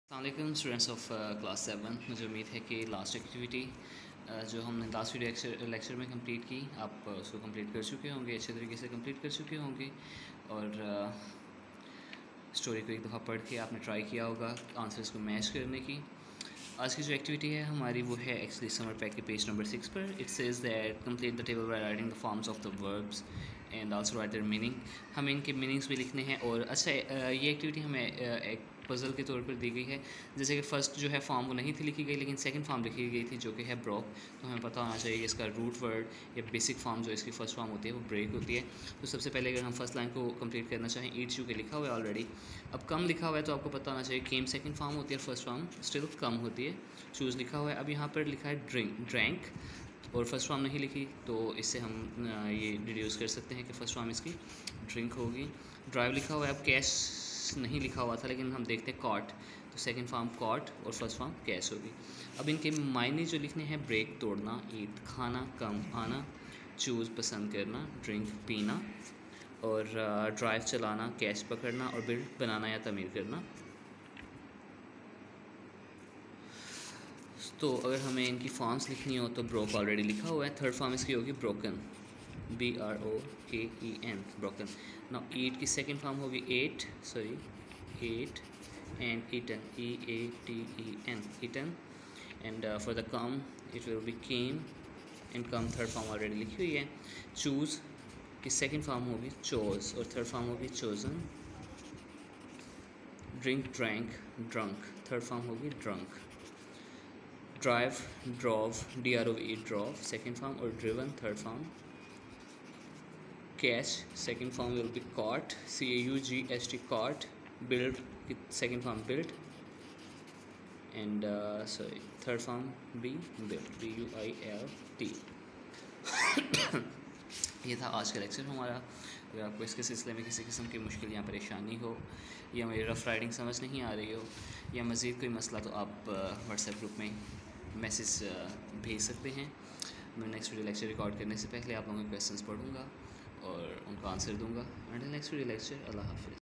अस्सलाम students of class 7। मुझे उम्मीद है कि लास्ट एक्टिविटी जो हमने लास्ट वीडियो लेक्चर में कंप्लीट की आप उसको कंप्लीट कर चुके होंगे, अच्छे तरीके से कंप्लीट कर चुके होंगे और स्टोरी को एक दफ़ा पढ़ के आपने ट्राई किया होगा आंसर्स को मैच करने की। आज की जो एक्टिविटी है हमारी वो है एक्चुअली समर पैक के पेज नंबर 6 पर। It says that complete the table by writing the forms of the verbs and also write there meaning. हमें इनके मीनिंग्स भी लिखने हैं। और अच्छा ये एक्टिविटी हमें एक पज़ल के तौर पर दी गई है। जैसे कि फ़र्स्ट जो है फॉर्म वो नहीं थी लिखी गई, लेकिन सेकंड फॉर्म लिखी गई थी जो कि है ब्रोक। तो हमें पता होना चाहिए इसका रूट वर्ड या बेसिक फॉर्म जो इसकी फ़र्स्ट फॉर्म होती है वो ब्रेक होती है। तो सबसे पहले अगर हम फर्स्ट लाइन को कंप्लीट करना चाहें, ईट यू के लिखा हुआ है ऑलरेडी। अब कम लिखा हुआ है तो आपको पता होना चाहिए केम सेकंड फॉर्म होती है, फर्स्ट फॉर्म स्टिल कम होती है। चूज़ लिखा हुआ है, अब यहाँ पर लिखा है ड्रैंक और फर्स्ट फॉर्म नहीं लिखी, तो इससे हम ये डिड्यूस कर सकते हैं कि फ़र्स्ट फॉर्म इसकी ड्रिंक होगी। ड्राइव लिखा हुआ है, अब कैश नहीं लिखा हुआ था लेकिन हम देखते हैं कॉट, तो सेकंड फॉर्म कॉट और फर्स्ट फॉर्म कैश होगी। अब इनके मायने जो लिखने हैं, ब्रेक तोड़ना, ईट खाना, कम आना, चूज़ पसंद करना, ड्रिंक पीना और ड्राइव चलाना, कैश पकड़ना और बिल्ड बनाना या तमीर करना। तो अगर हमें इनकी फॉर्म्स लिखनी हो तो ब्रोक ऑलरेडी लिखा हुआ है। थर्ड फॉर्म इसकी होगी broken, BROKEN, broken. Now eat की सेकंड फॉर्म होगी ate and eaten, EATEN, eaten. And for the come it will be came and come third form already लिखी हुई है। चूज़ की सेकंड फॉर्म होगी चोज और थर्ड फॉर्म होगी chosen. Drink drank, drunk, third form होगी drunk. Drive drove, DROVE, drove, second form और driven third form. Catch second form will be caught, CAUGHT, cot. Build की second form built and sorry third form built, BUILT। ये था आज का lecture हमारा। अगर आपको इसके सिलसिले में किसी किस्म की मुश्किल या परेशानी हो या मेरी रफ़ राइटिंग समझ नहीं आ रही हो या मज़ीद कोई मसला, तो आप व्हाट्सएप ग्रुप में मैसेज भेज सकते हैं। मैं नेक्स्ट वीडियो लेक्चर रिकॉर्ड करने से पहले आप लोगों के क्वेश्चंस पढ़ूंगा और उनका आंसर दूंगा। अंटिल नेक्स्ट वीडियो लेक्चर, अल्लाह हाफ़िज़।